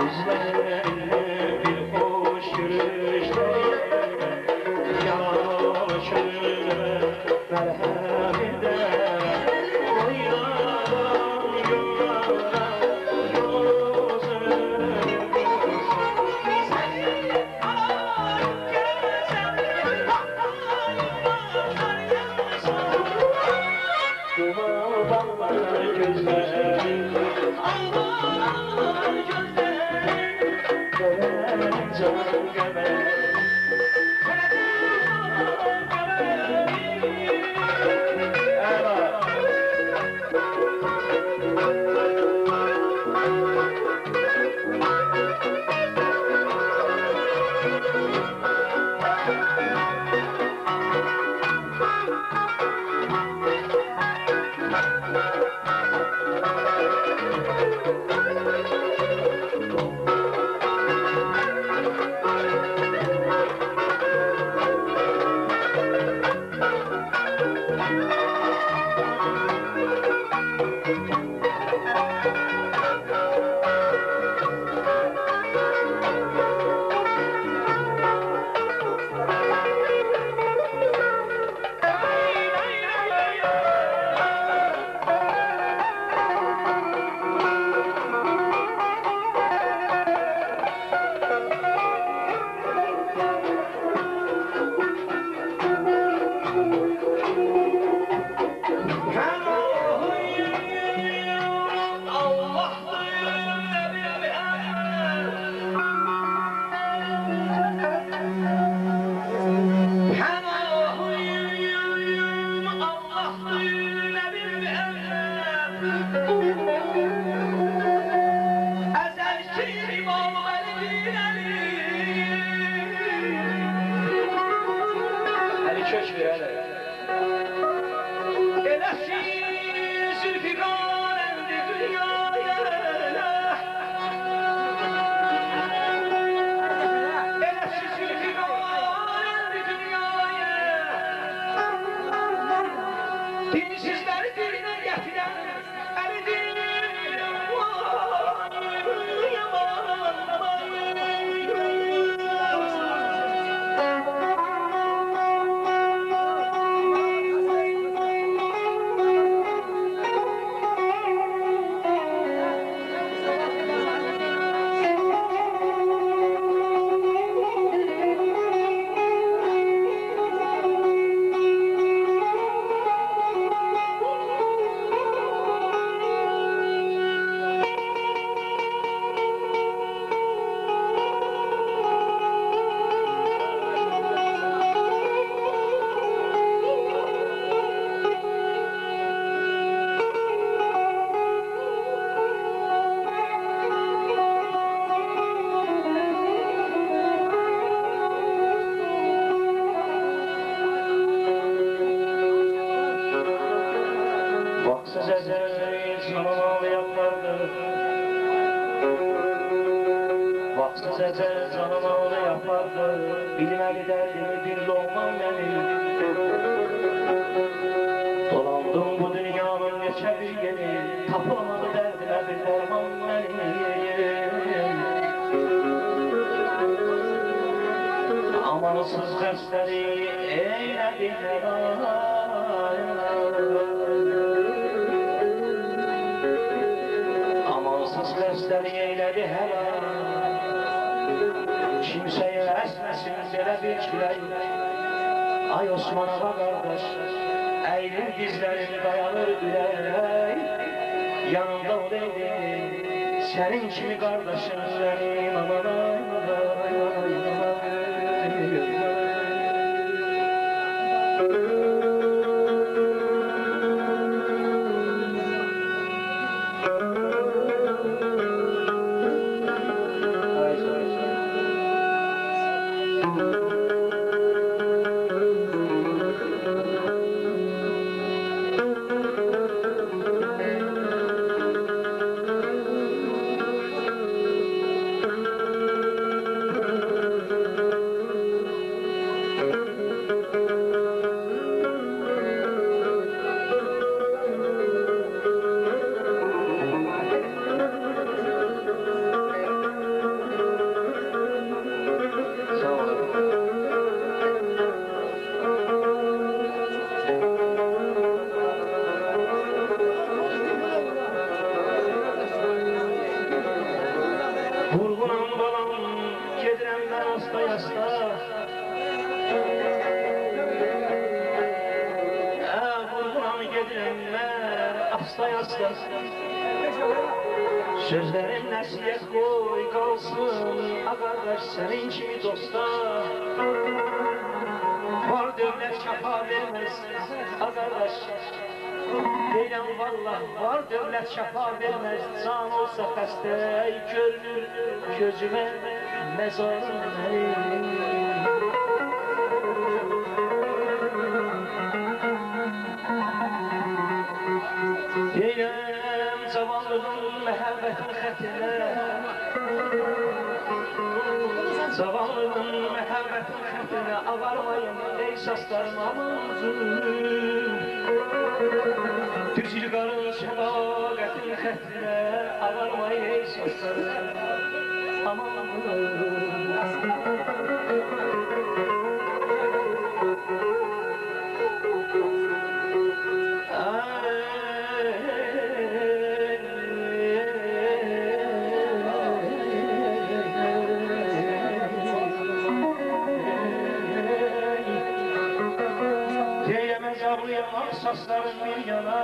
Amansız dersleri eyledi Amansız dersleri eyledi helal. Kimseye esmesin belə bir külək. Ay Osman ağa qardaş, əylir dizlərin dayanır ürək. Yanımda o deydi, sənin kimi qardaşın mənim amana. asla. Sözlerin nəsiyyət qoy qalsın, qardaş sənin kimi dosta. Var dövlət şəfa verməz, qardaş. Deyirəm vallah, var dövlət şəfa verməz, can olsa xəstə görünür gözümə məzarın. Deyirəm cavanlığın məhəbbətin xətrinə, cavanlığın məhəbbətin xətrinə ağarmayın ey saslarım amıncım. Tücilqarın sədaqətin xətrinə ağarmayın ey saslarım amıncım. Sasların bir yana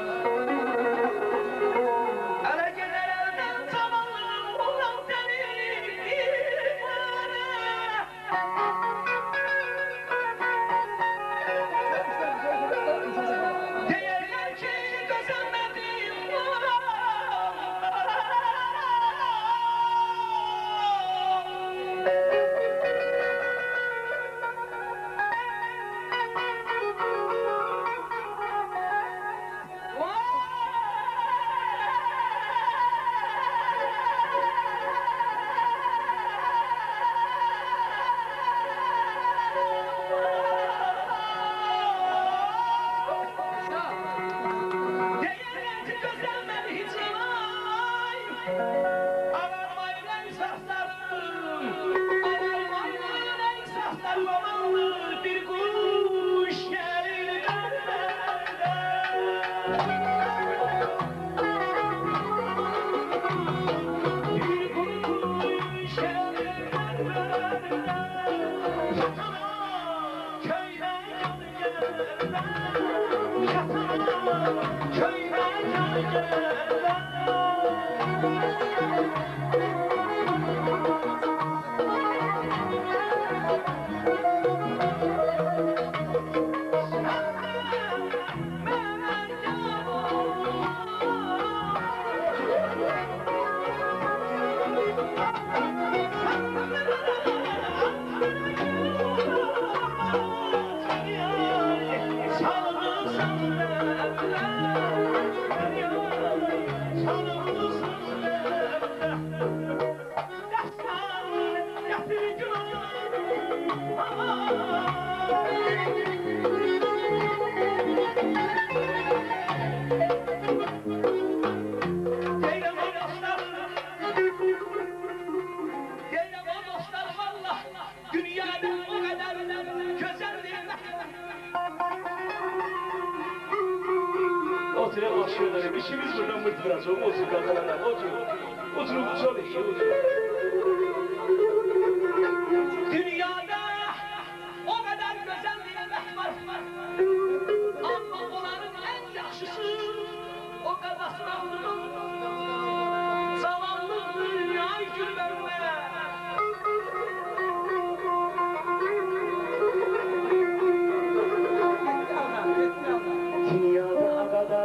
Ələ gedərəndən zamanlığın ulan dənir bir mənə. Deyərlər ki, gözəmədim Oturup başlıyorlar, işimiz buradan mırtı biraz, olsun kalkanlar, oturup çalışıyor. Dünyada o kadar güzel nimet var, ama onların en yaxşısı o Qazaqstanlının zavallı dünyayı gülmərmə. Dünyada kadar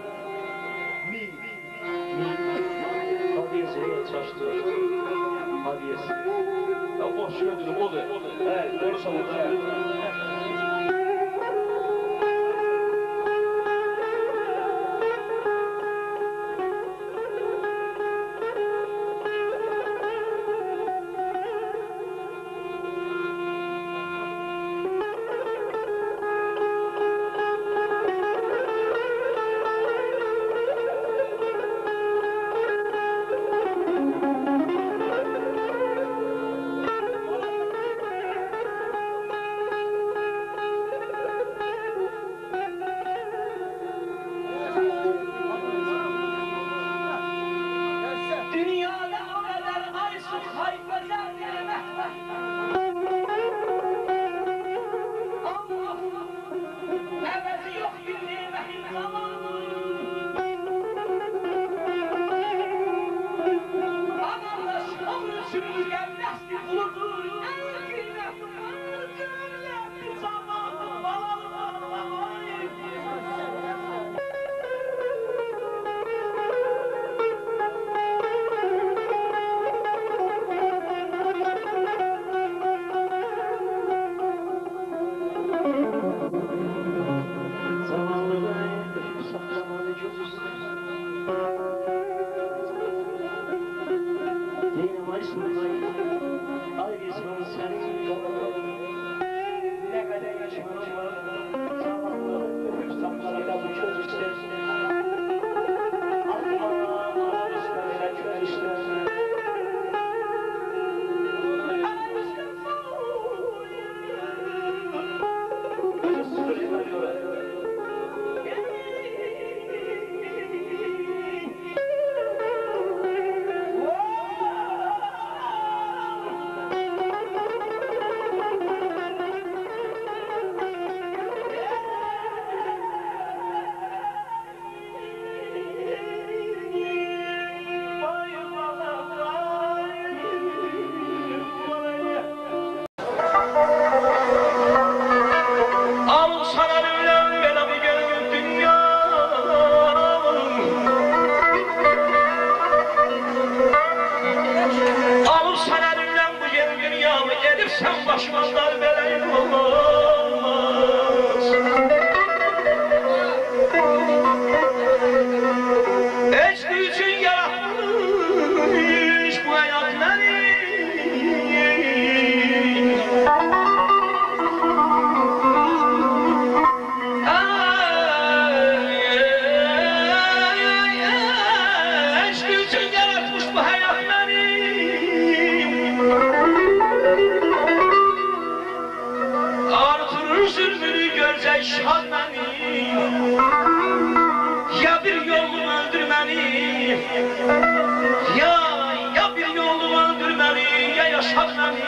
hadiyesine çalıştı. Hadiyesi. Ya boş gördüm, o da. Evet, doğru savundu. Değilim ay sunay, ay gizman senin kalanın. Ne kadar yaşamanın var, zamanlı öpüp saklara da bu çöz ister. Aklıma ağır isterler, köz ister. Sen başımdan belayım olmaz. Eşki için yaratmış bu hayat beni. Eşki için yaratmış bu hayat beni. Artırır zulmünü görce şadmeni. Ya bir yolunu öldürmeni, ya bir yolunu öldürmeni, ya yaşatmeni.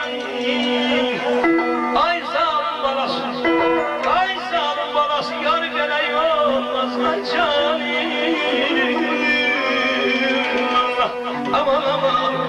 Ay zalim balası, ay zalim balası, yar geley olmaz ay canım. Allah, aman aman.